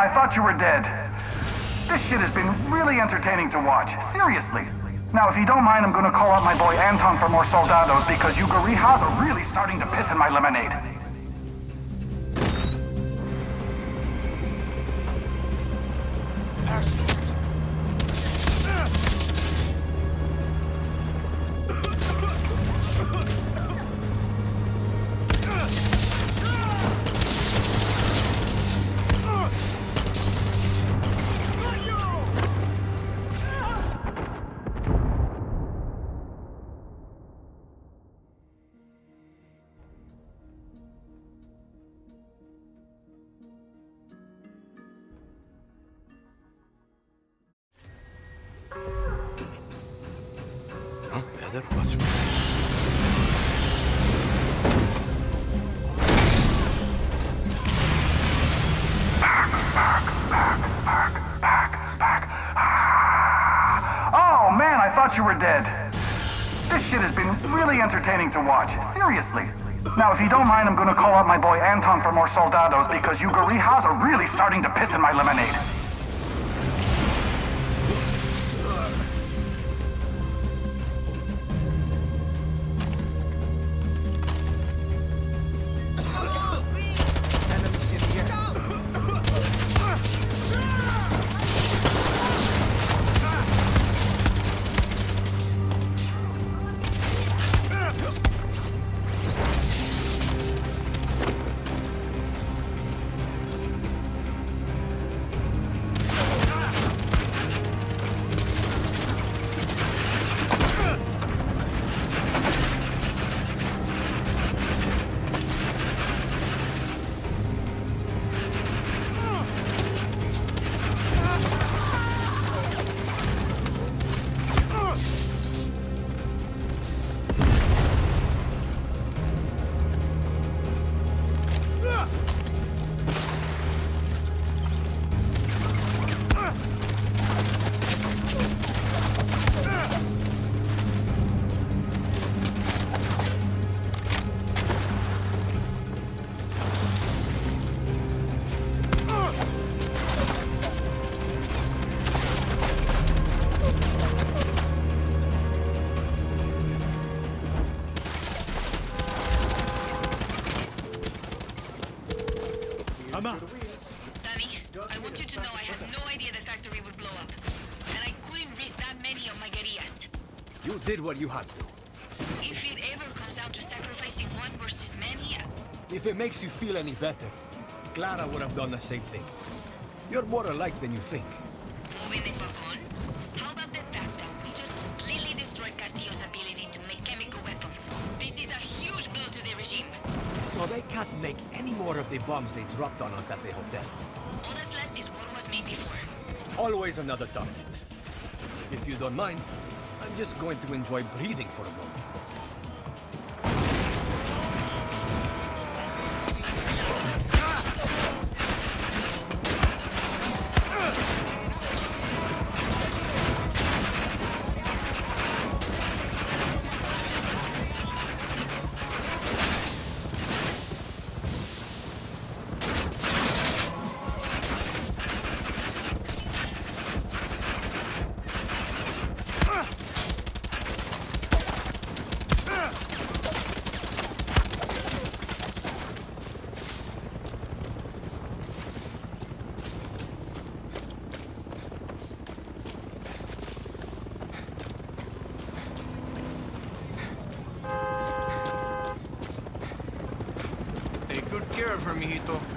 I thought you were dead. This shit has been really entertaining to watch. Seriously. Now, if you don't mind, I'm gonna call out my boy Anton for more soldados because you Garijas are really starting to piss in my lemonade. Oh man, I thought you were dead. This shit has been really entertaining to watch. Seriously. Now, if you don't mind, I'm gonna call out my boy Anton for more soldados because you Garijas are really starting to piss in my lemonade. Danny, I want you to know I had no idea the factory would blow up. And I couldn't risk that many of my guerrillas. You did what you had to. If it ever comes down to sacrificing one versus many... If it makes you feel any better, Clara would have done the same thing. You're more alike than you think. Moving the fuck on? How about the fact that we just completely destroyed Castillo's ability to make chemical weapons? This is a huge blow to the regime. So they can't make any more of the bombs they dropped on us at the hotel. All that's left is what was made before. Always another target. If you don't mind, I'm just going to enjoy breathing for a moment. Take good care of her, mijito.